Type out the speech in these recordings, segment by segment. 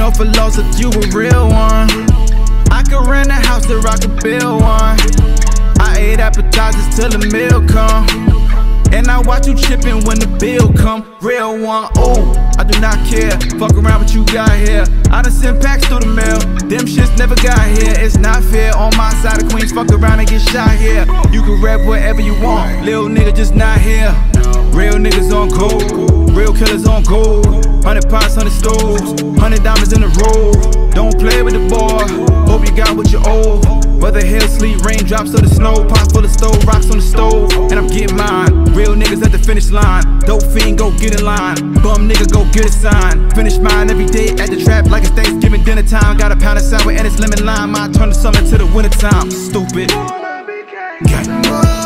know for loss if you a real one. I could rent a house or I could build one. I ate appetizers till the meal come, and I watch you chippin' when the bill come. Real one, ooh, I do not care. Fuck around what you got here. I done sent packs through the mail. Them shits never got here. It's not fair. On my side of Queens, fuck around and get shot here. You can rap whatever you want. Lil nigga just not here. Real niggas on gold. Real killers on gold. 100 pots, 100 stoves. 100 diamonds in a row. Don't play with the boy. Hope you got what you owe. Whether hail, sleet, raindrops or the snow. Pots full of stove, rocks on the stove. And I'm getting mine. Real niggas at the finish line. Dope fiend, go get in line. Bum nigga, go get a sign. Finish mine every day at the trap like it's Thanksgiving dinner time. Got a pound of sour and it's lemon lime. I turn the summer to the winter time. Stupid. Gang.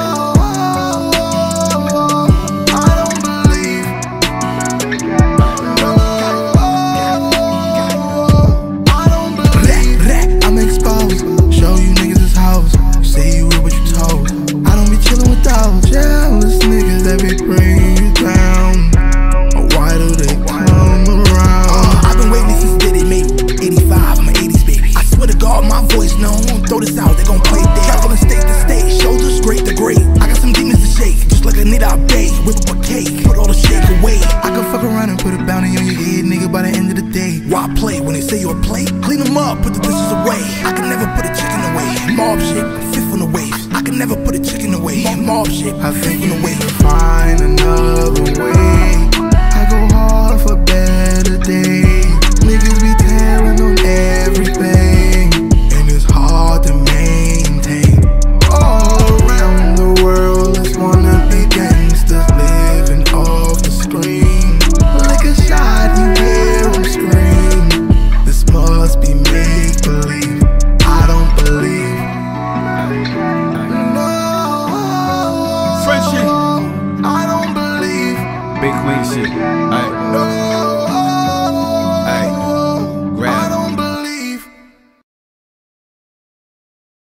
Jealous niggas that be bringing you down. Why do they come around? I've been waiting since day they made 85, I'm an 80s baby. I swear to God, my voice known. Throw this out, they gon' play it dead. Traveling state to state, shoulders great to great. I got some demons to shake, just like a Nita Bay. Whip up a cake, put all the shake away. I can fuck around and put a bounty on your head, nigga, by the end of the day. Why play when they say you're a play? Clean them up, put the dishes away. I can never put a chicken away. Mob shit, fifth on the wave. I can never put a chicken away. Mob shit, I think on the way. Find another way. I go hard for better days. Niggas be tearing on everything, and it's hard to maintain. All around the world is wanna be gangsters, living off the screen. Like a shot, you hear them scream. This must be make believe. I don't believe. Friendship. I don't believe. Big Queen shit. Alright.